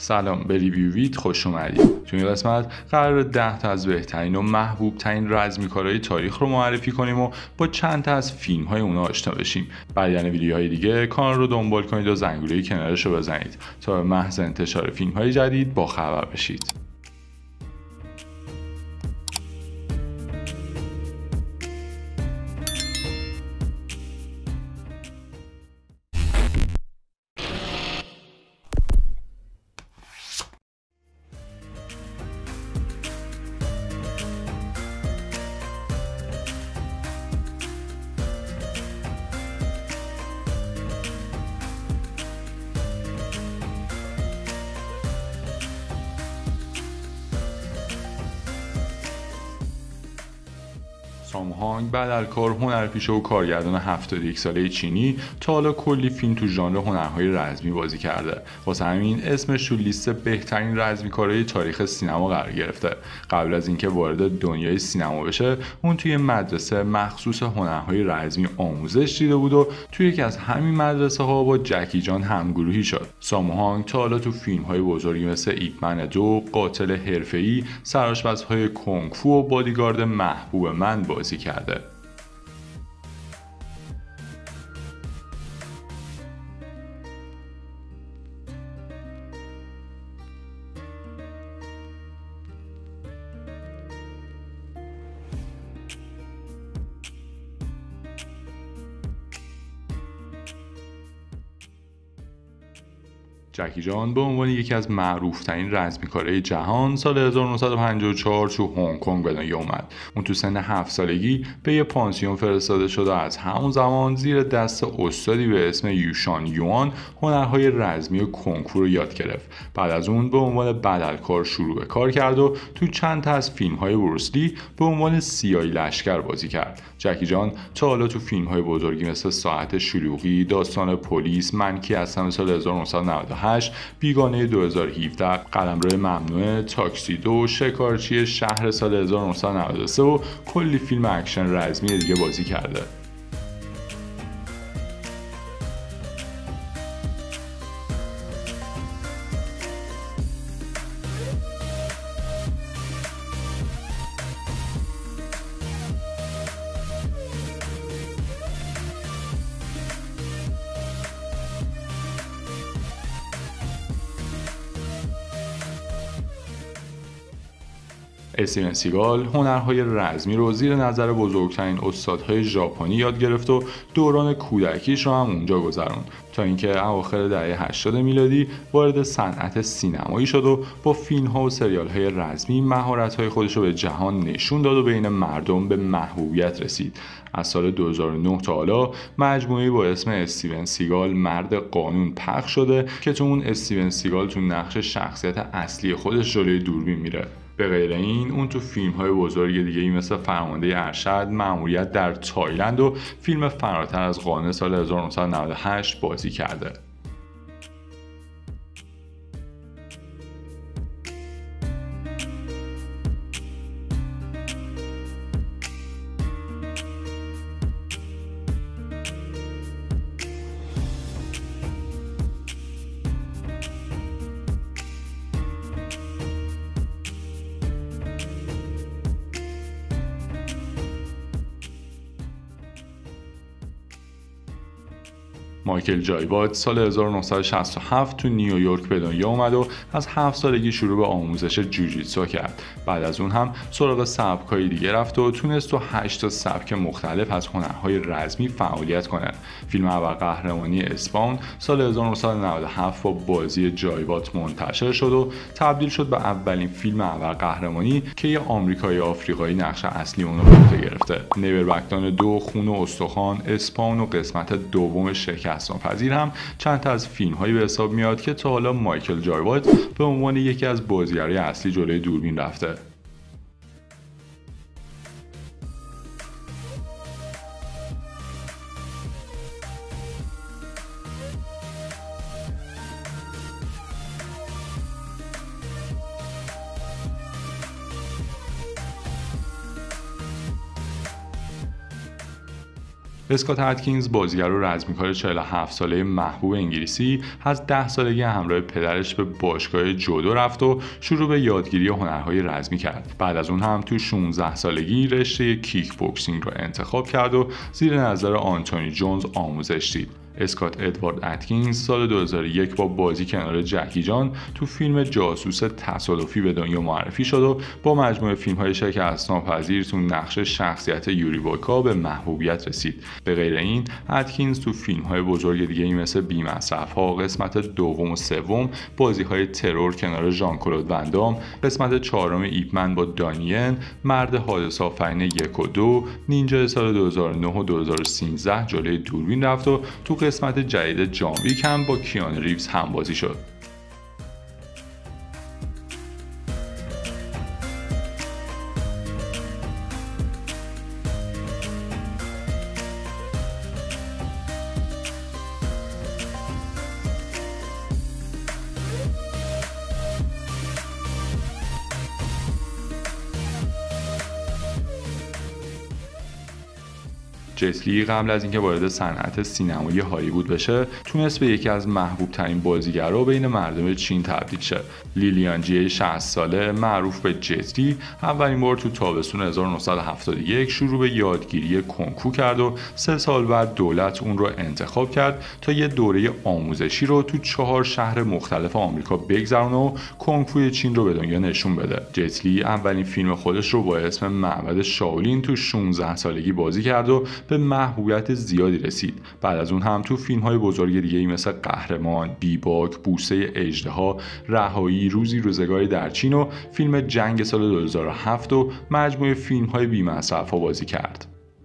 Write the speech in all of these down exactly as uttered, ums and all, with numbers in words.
سلام، به ریویو ویت خوش اومدید. تو این قسمت قرار ده تا از بهترین و محبوب ترین رزمیکارهای تاریخ رو معرفی کنیم و با چند تا از فیلم های اونا آشنا بشیم. برای دیدن ویدیوهای دیگه کانال رو دنبال کنید و زنگوله کنارش رو بزنید تا به محض انتشار فیلم های جدید با خبر بشید. سامو هانگ بدلکار، هنرپیشه و کارگردان هفتاد و یک ساله چینی تا حالا کلی فیلم تو ژانر هنرهای رزمی بازی کرده. واسه همین اسمش تو لیست بهترین رزمیکارهای تاریخ سینما قرار گرفته. قبل از اینکه وارد دنیای سینما بشه، اون توی مدرسه مخصوص هنرهای رزمی آموزش دیده بود و توی یکی از همین مدرسه ها با جکی جان همگروهی شد. سامو هانگ تا حالا تو فیلم‌های بزرگی مثل ایپ من دو، قاتل حرفه‌ای، سرآشپزهای کنگ فو و بادیگارد محبوب من بازی کرده. جکی جان به عنوان یکی از معروف‌ترین رزمیکارهای جهان سال هزار و نهصد و پنجاه و چهار تو هنگ کنگ به دنیا اومد. اون تو سن هفت سالگی به یه پانسیون فرستاده شد و از همون زمان زیر دست استادی به اسم یوشان یوان هنرهای رزمی و کنگ فو رو یاد گرفت. بعد از اون به عنوان بدلکار شروع به کار کرد و تو چند تا از فیلم‌های بروس لی به عنوان سیاه لشکر بازی کرد. جکی جان تا حالا تو فیلم‌های بزرگی مثل ساعت شلوغی، داستان پلیس، من کی هستم سال هزار و نهصد و نود و هشت، بیگانه دو هزار و هفده، قلمرو ممنوعه، تاکسی دو، شکارچی شهر سال هزار و نهصد و نود و سه و کلی فیلم اکشن رزمی دیگه بازی کرده. استیون سیگال هنرهای رزمی رو زیر نظر بزرگترین استادهای ژاپنی یاد گرفت و دوران کودکیش رو هم اونجا گذروند تا اینکه اواخر دهه هشتاد میلادی وارد صنعت سینمایی شد و با فیلم‌ها و سریال‌های رزمی مهارت‌های خودش رو به جهان نشون داد و بین مردم به محبوبیت رسید. از سال دو هزار و نه تا حالا مجموعه‌ای با اسم استیون سیگال مرد قانون پخش شده که تو اون استیون سیگال تو نقش شخصیت اصلی خودش جلوی دوربین میره. به غیر این اون تو فیلم‌های بزرگ دیگه‌ای مثل فرمانده ارشد، مأموریت در تایلند و فیلم فراتر از قانه سال هزار و نهصد و نود و هشت بازی کرده. مایکل جایوات سال هزار و نهصد و شصت و هفت تو نیویورک به دنیا اومد و از هفت سالگی شروع به آموزش جوجیتسو کرد. بعد از اون هم سراغ سبک‌های دیگه رفت و تونست تو هشت تا سبک مختلف از هنرهای رزمی فعالیت کنه. فیلم ابرقهرمانی اسپان سال هزار و نهصد و نود و هفت با بازی جایوات منتشر شد و تبدیل شد به اولین فیلم ابرقهرمانی که یه آمریکایی آفریقایی نقش اصلی اون رو به عهده گرفته. نیور بکدان دو، خون و استخوان، اسپان و قسمت دوم شکست پذیر هم چند تا از فیلم هایی به حساب میاد که تا حالا مایکل جایوات به عنوان یکی از بازیگرای اصلی جلوی دوربین رفته. اسکات اتکینز بازیگر و رزمیکار چهل و هفت ساله محبوب انگلیسی از ده سالگی همراه پدرش به باشگاه جودو رفت و شروع به یادگیری هنرهای رزمی کرد. بعد از اون هم تو شانزده سالگی رشته کیک بوکسینگ رو انتخاب کرد و زیر نظر آنتونی جونز آموزش دید. اسکات ادوارد اتکینز سال دو هزار و یک با بازی کنار جکی جان تو فیلم جاسوس تصادفی به دنیا معرفی شد و با مجموعه فیلم‌های شکست‌ناپذیر تو نقش شخصیت یوری وویکا به محبوبیت رسید. به غیر این، اتکینز تو فیلم‌های بزرگ دیگه‌ای مثل بی‌مصرف‌ها قسمت دوم و سوم، بازی‌های ترور کنار ژان کلود وندام، قسمت چهارم ایپمن با دانین، مرد حادثه آفرین یک و دو، نینجا سال دو هزار و نه و دو هزار و سیزده جلوی دوربین رفت و تو قسمت جدید جان ویک هم با کیانو ریوز همبازی شد. جت لی قبل از اینکه وارد صنعت سینمایی هالیوود بشه، تونست به یکی از محبوب ترین بازیگرها بین مردم چین تبدیل شه. لیلیان جی شصت ساله معروف به جت لی اولین بار تو تابستون هزار و نهصد و هفتاد و یک شروع به یادگیری کنگفو کرد و سه سال بعد دولت اون رو انتخاب کرد تا یه دوره آموزشی رو تو چهار شهر مختلف آمریکا بگذرونه و کنگفوی چین رو به دنیا نشون بده. جت لی اولین فیلم خودش رو با اسم معبد شاولین تو شانزده سالگی بازی کرد و به محبوبیت زیادی رسید. بعد از اون هم تو فیلم‌های بزرگ دیگه‌ای مثل قهرمان، بیباک، بوسه اژدها، رهایی، روزی روزگاری در چین و فیلم جنگ سال دو هزار و هفت و مجموعه فیلم‌های بی‌مصرف‌ها بازی کرد.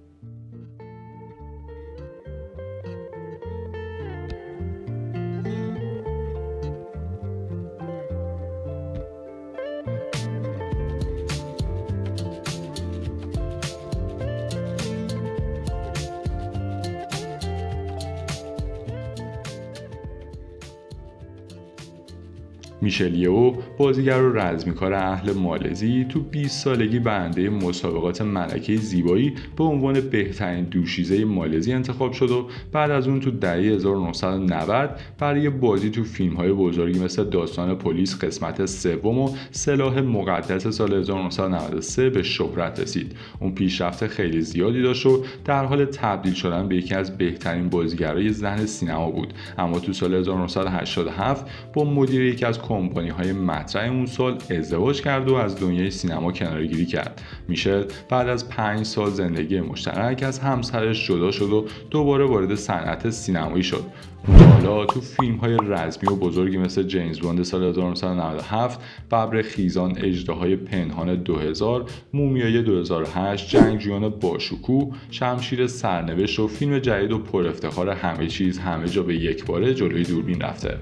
میشل یئو بازیگر و رزمیکار اهل مالزی تو بیست سالگی برنده مسابقات ملکه زیبایی به عنوان بهترین دوشیزه مالزی انتخاب شد و بعد از اون تو دهه هزار و نهصد و نود برای بازی تو فیلم‌های بزرگی مثل داستان پلیس قسمت سوم و سلاح مقدس سال هزار و نهصد و نود و سه به شهرت رسید. اون پیشرفت خیلی زیادی داشت و در حال تبدیل شدن به یکی از بهترین بازیگرای زن سینما بود، اما تو سال هزار و نهصد و هشتاد و هفت با مدیر یکی از کمپانی‌های مطرح اون سال ازدواج کرد و از دنیای سینما کناره‌گیری کرد. میشل بعد از پنج سال زندگی مشترک از همسرش جدا شد و دوباره وارد صنعت سینمایی شد. حالا تو فیلم‌های رزمی و بزرگی مثل جیمز باند سال هزار و نهصد و نود و هفت، ببر خیزان، اژدهای پنهان دو هزار، مومیای دو هزار و هشت، جنگجویان باشکوه، شمشیر سرنوشت و فیلم جدید و پر افتخار همه چیز همه جا به یک باره جلوی دوربین رفته.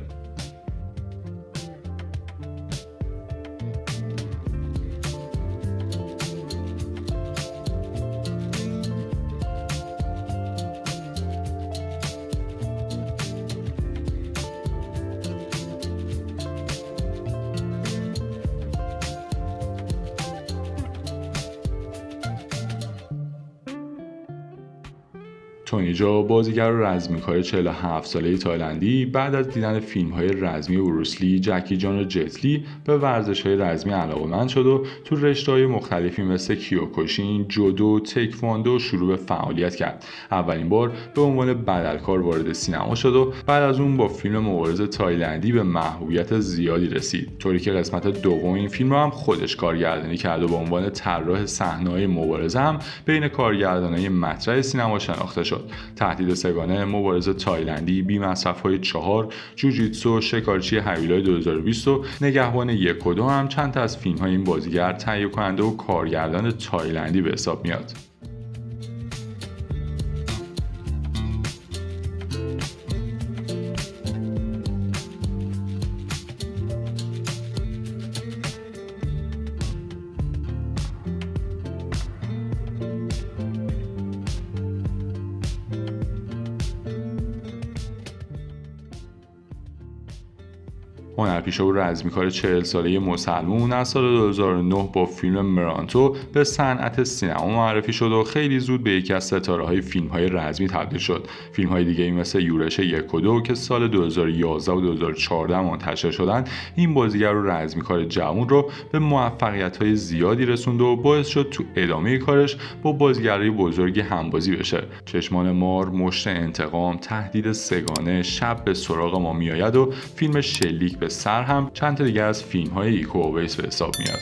تونی جا بازیگر و رزمیکار چهل و هفت ساله تایلندی بعد از دیدن فیلم‌های رزمی بروسلی، جکی جان و جت لی به ورزش‌های رزمی علاقه‌مند شد و تو رشته‌های مختلفی مثل کیوکوشین، جودو، تکواندو شروع به فعالیت کرد. اولین بار به عنوان بدلکار وارد سینما شد و بعد از اون با فیلم مبارز تایلندی به محبوبیت زیادی رسید، طوری که قسمت دوم این فیلم رو هم خودش کارگردانی کرد و به عنوان طراح صحنه‌های مبارزه هم بین کارگردانای مطرح سینما شناخته شد. تهدید سگانه، مبارز تایلندی، بی‌مصرف‌های چهار، جوجیتسو، شکارچی هیولای دو هزار و بیست و نگهبان یک و دو هم چند تا از فیلم‌های این بازیگر تهیه کننده و کارگردان تایلندی به حساب میاد. هنرپیشه و رزمیکار چهل ساله مسلمون از سال دو هزار و نه با فیلم مرانتو به صنعت سینما معرفی شد و خیلی زود به یکی از ستاره‌های فیلم‌های رزمی تبدیل شد. فیلم‌های دیگه‌ای مثل یورش یک و دو که سال دو هزار و یازده و دو هزار و چهارده منتشر شدند، این بازیگر و رزمیکار جوان رو به موفقیت‌های زیادی رسوند و باعث شد تو ادامه کارش با بازیگرای بزرگی همبازی بشه. چشمان مار، مشت انتقام، تهدید سگانه، شب به سراغ ما میآید و فیلم شلیک به سر هم چند تا دیگه از فیلم‌های ایکو اویس به حساب میاد.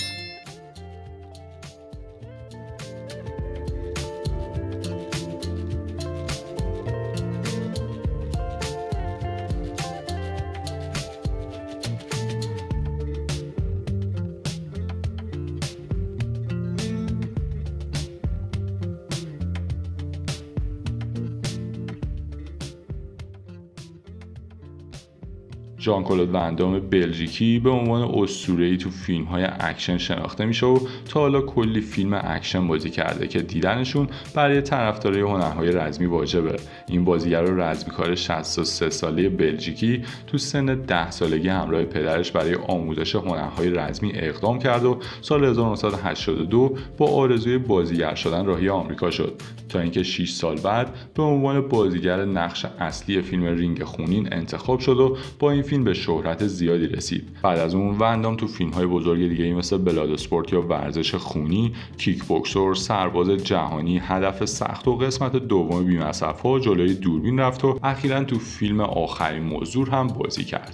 ژان کلود وندام بلژیکی به عنوان اسطوره‌ای تو فیلم‌های اکشن شناخته میشه و تا حالا کلی فیلم اکشن بازی کرده که دیدنشون برای طرفدارای هنرهای رزمی واجبه. این بازیگر و رزمیکار شصت و سه ساله بلژیکی تو سن ده سالگی همراه پدرش برای آموزش هنرهای رزمی اقدام کرد و سال هزار و نهصد و هشتاد و دو با آرزوی بازیگر شدن راهی آمریکا شد تا اینکه شش سال بعد به عنوان بازیگر نقش اصلی فیلم رینگ خونین انتخاب شد و با این فیلم به شهرت زیادی رسید. بعد از اون وندام تو فیلم‌های بزرگ دیگه‌ای مثل بلادوسپورت یا ورزش خونی، کیک بوکسور، سرباز جهانی، هدف سخت و قسمت دوم بی‌مصرف‌ها جلوی دوربین رفت و اخیراً تو فیلم آخرین موضوع هم بازی کرد.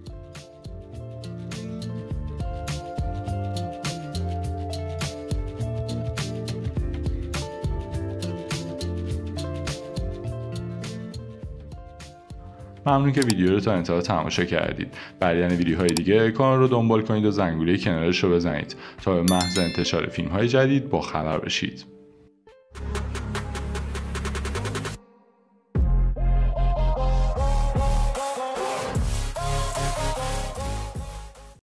ممنون که ویدیو رو تا انتها تماشا کردید. برای دیدن ویدیوهای دیگه کانال رو دنبال کنید و زنگوله کنارش رو بزنید تا به محض انتشار فیلم‌های جدید با خبر بشید.